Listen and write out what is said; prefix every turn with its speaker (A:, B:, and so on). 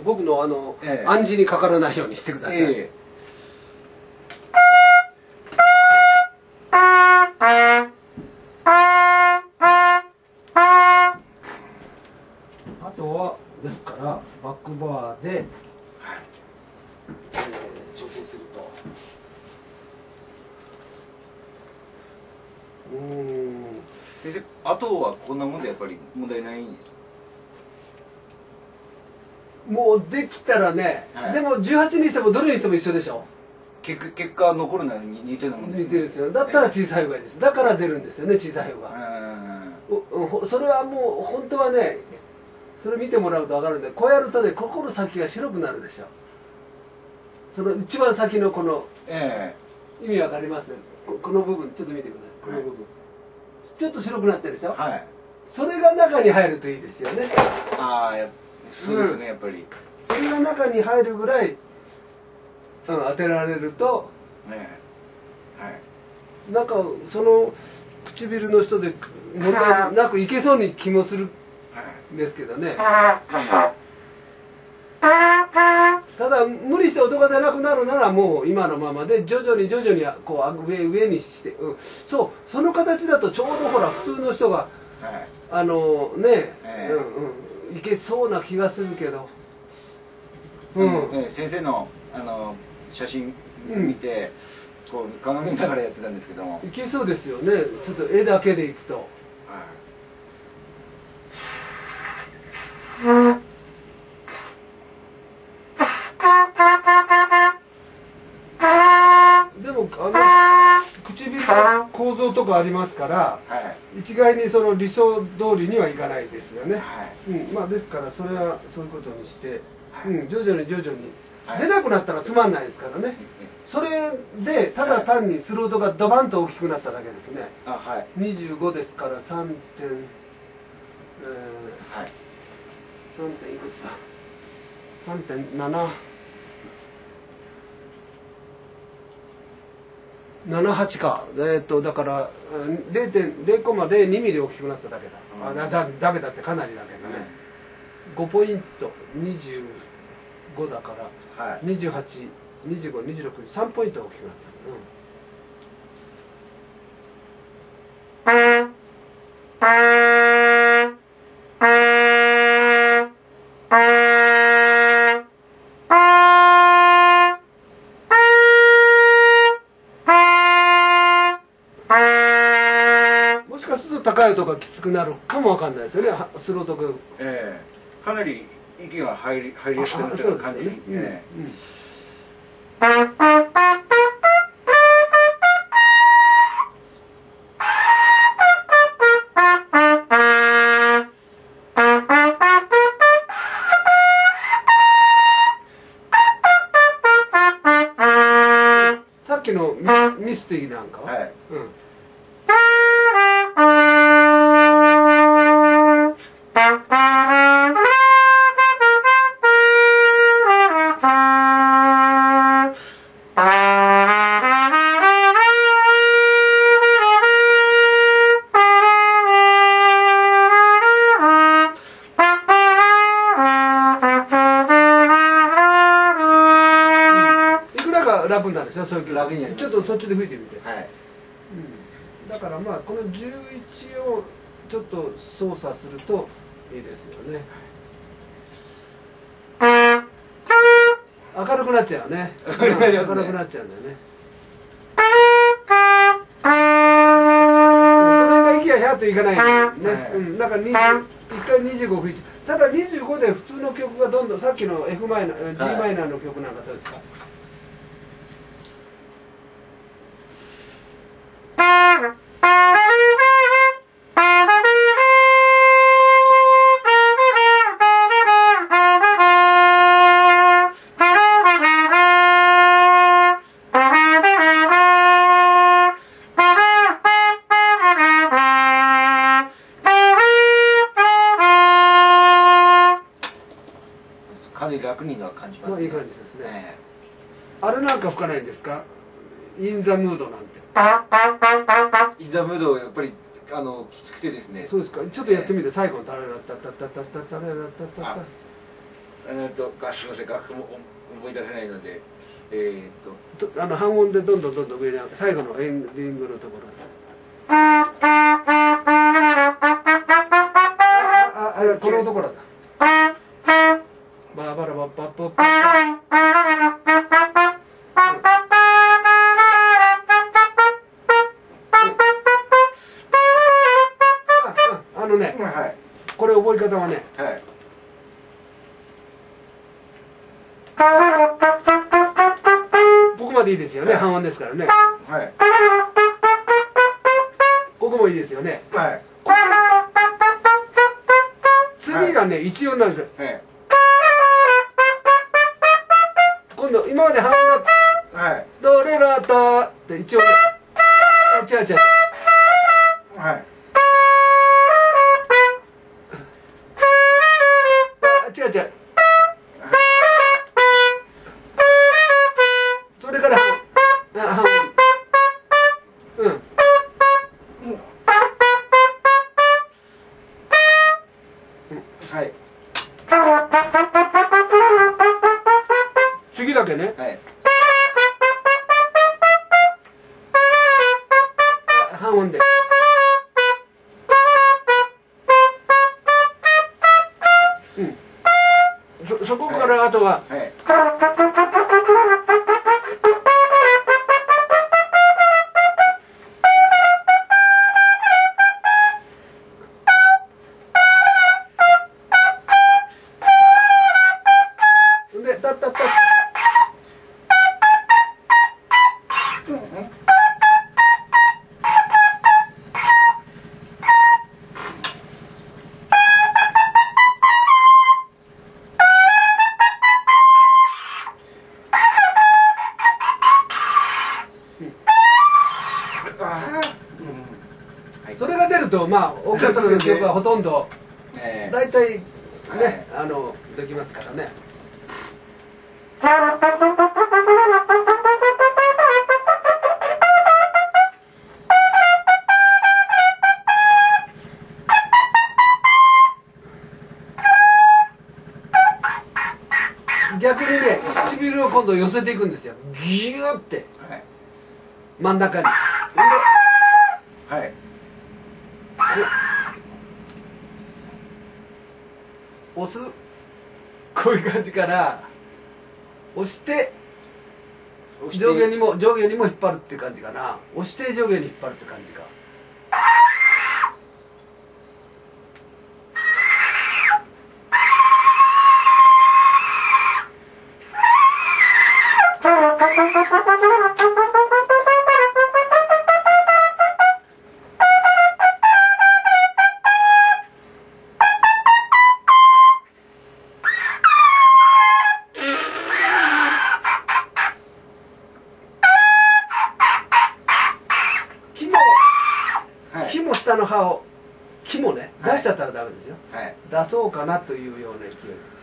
A: 僕の暗示にかからないようにしてください。あとはですからバックバーで、調整すると
B: 先生、あとはこんなもんでやっぱり問題ないんですか？
A: もうできたらね、でも18にしてもどれにしても一緒でしょ。
B: 結果残るのは似てるもんですね。
A: 似てるんですよ。だったら小さい方がいいです。だから出るんですよね、小さい方が。それはもう本当はね、それ見てもらうと分かるんで、こうやるとね、ここの先が白くなるでしょ。その一番先のこの、意味わかります？この部分ちょっと見てください。この部分、ちょっと白くなってるでしょ。それが中に入るといいですよね。
B: そうですね、やっぱり
A: それが中に入るぐらい、当てられると、なんかその唇の人で問題なくいけそうに気もするんですけどね。ただ無理して音が出なくなるならもう今のままで徐々にこう上にして、その形だとちょうどほら普通の人がいけそうな気がするけど、
B: 先生の写真見て、こう鏡見ながらやってたんですけども、
A: いけそうですよね。ちょっと絵だけでいくと。でも唇の構造とかありますから、一概にその理想通りにはいかないですよね。まあですからそれはそういうことにして、徐々に出なくなったらつまんないですからね。それでただ単にスロートがドバンと大きくなっただけですね。25ですから3点、3点いくつだ、3.7、78か。だから0.02ミリ大きくなっただけだ。だけだってかなりだけどね。5ポイント25だから28、25、26、3ポイント大きくなった。もしかすると高い音がきつくなるかもわかんないですよね、スロート君。
B: かなり息が入りやすくなってる感じ。
A: さっきのミスティなんかは、楽になるでしょ、そういう曲。ちょっとそっちで吹いてみて。だからまあこの11をちょっと操作するといいですよね。明るくなっちゃうね。明るくなっちゃうんだよね。その辺が息がひゃっといかないんだよね。なんか一回25吹いて、ただ25で普通の曲がどんどん、さっきの F マイナー、G マイナーの曲なんかどうですか？
B: かなり楽には感じますね。
A: いい感じですね。あれなんか吹かないんですか？インザムードなんて。
B: インザムードやっぱりきつくてですね。
A: そうですか。ちょっとやってみて、最後のタララタタタタタタララタタタ。
B: すみません、楽譜も思い出せないので、
A: 半音でどんどん上に最後のエンディングのところ。このところだ。ババラバッパッパッパッこれ覚え方はね、ここまでいいですよね、半音ですからね。ここもいいですよね。次がね、一音なんですよ。今度、今まで半音だった。ドレラタって一音。違う。違う。それから半音。次だけね。半音で。そこからあとは。で、タッタッタッ。それが出ると、まあオーケストラの曲はほとんど大体ね、できますからね。逆にね、唇を今度寄せていくんですよ。ギューって真ん中に。押す、こういう感じから押して上下にも引っ張るって感じかな。押して上下に引っ張るって感じか。木も下の葉を、木もね、出しちゃったらダメですよ。出そうかなというような勢い。